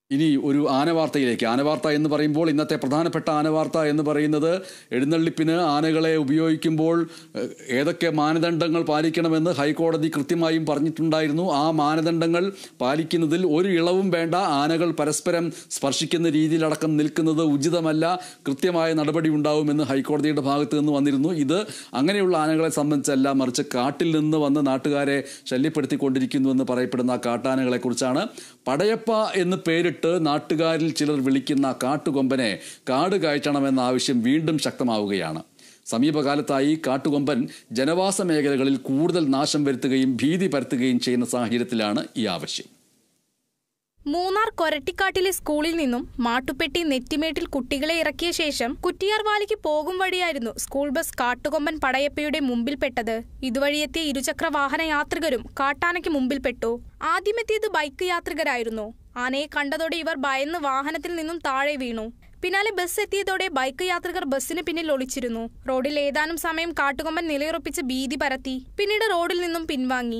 ഇനി ഒരു ആനവാർത്തയിലേക്ക്. ആനവാർത്ത എന്ന് പറയുമ്പോൾ ഇന്നത്തെ പ്രധാനപ്പെട്ട ആനവാർത്ത എന്ന് പറയുന്നത് എഴുന്നള്ളിപ്പിന് ആനകളെ ഉപയോഗിക്കുമ്പോൾ ഏതൊക്കെ മാനദണ്ഡങ്ങൾ പാലിക്കണമെന്ന് ഹൈക്കോടതി കൃത്യമായും പറഞ്ഞിട്ടുണ്ടായിരുന്നു. ആ മാനദണ്ഡങ്ങൾ പാലിക്കുന്നതിൽ ഒരു ഇളവും വേണ്ട. ആനകൾ പരസ്പരം സ്പർശിക്കുന്ന രീതിയിലടക്കം നിൽക്കുന്നത് ഉചിതമല്ല, കൃത്യമായ നടപടി ഉണ്ടാവുമെന്ന് ഹൈക്കോടതിയുടെ ഭാഗത്ത് നിന്ന് വന്നിരുന്നു. ഇത് അങ്ങനെയുള്ള ആനകളെ സംബന്ധിച്ചല്ല, മറിച്ച് കാട്ടിൽ നിന്ന് വന്ന് നാട്ടുകാരെ ശല്യപ്പെടുത്തിക്കൊണ്ടിരിക്കുന്നുവെന്ന് പറയപ്പെടുന്ന കാട്ടാനകളെ കുറിച്ചാണ്. പടയപ്പ എന്ന് പേരിട്ട് നാട്ടുകാരിൽ ചിലർ വിളിക്കുന്ന കാട്ടുകൊമ്പനെ കാട് കയറ്റണമെന്ന ആവശ്യം വീണ്ടും ശക്തമാവുകയാണ്. സമീപകാലത്തായി കാട്ടുകൊമ്പൻ ജനവാസ മേഖലകളിൽ കൂടുതൽ നാശം വരുത്തുകയും ഭീതി പരത്തുകയും ചെയ്യുന്ന സാഹചര്യത്തിലാണ് ഈ ആവശ്യം. മൂന്നാർ കൊരട്ടിക്കാട്ടിലെ സ്കൂളിൽ നിന്നും മാട്ടുപ്പെട്ടി നെറ്റിമേട്ടിൽ കുട്ടികളെ ഇറക്കിയ ശേഷം കുറ്റിയാർവാലിക്ക് പോകും വഴിയായിരുന്നു സ്കൂൾ ബസ് കാട്ടുകൊമ്പൻ പടയപ്പയുടെ മുമ്പിൽപ്പെട്ടത്. ഇതുവഴിയെത്തിയ ഇരുചക്ര വാഹന യാത്രികരും കാട്ടാനയ്ക്ക് മുമ്പിൽപ്പെട്ടു. ആദ്യമെത്തിയത് ബൈക്ക് യാത്രികരായിരുന്നു. ആനയെ കണ്ടതോടെ ഇവർ ഭയന്ന് വാഹനത്തിൽ നിന്നും താഴെ വീണു. പിന്നാലെ ബസ് എത്തിയതോടെ ബൈക്ക് യാത്രികർ ബസ്സിന് പിന്നിൽ ഒളിച്ചിരുന്നു. റോഡിൽ ഏതാനും സമയം കാട്ടുകൊമ്പൻ നിലയുറപ്പിച്ച് ഭീതി പരത്തി. പിന്നീട് റോഡിൽ നിന്നും പിൻവാങ്ങി.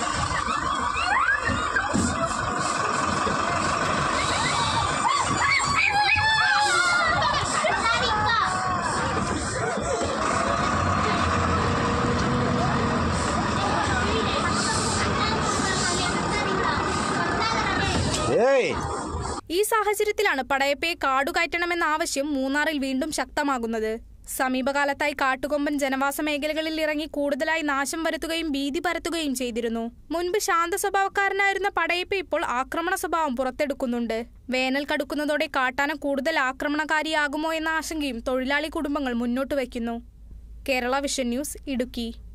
ഈ സാഹചര്യത്തിലാണ് പടയപ്പയെ കാടുകയറ്റണമെന്ന ആവശ്യം മൂന്നാറിൽ വീണ്ടും ശക്തമാകുന്നത്. സമീപകാലത്തായി കാട്ടുകൊമ്പൻ ജനവാസ മേഖലകളിൽ ഇറങ്ങി കൂടുതലായി നാശം വരുത്തുകയും ഭീതി പരത്തുകയും ചെയ്തിരുന്നു. മുൻപ് ശാന്ത സ്വഭാവക്കാരനായിരുന്ന പടയപ്പ ഇപ്പോൾ ആക്രമണ സ്വഭാവം പുറത്തെടുക്കുന്നുണ്ട്. വേനൽ കടുക്കുന്നതോടെ കാട്ടാന കൂടുതൽ ആക്രമണകാരിയാകുമോ എന്ന ആശങ്കയും തൊഴിലാളി കുടുംബങ്ങൾ മുന്നോട്ട് വയ്ക്കുന്നു. Kerala vision news, Idukki.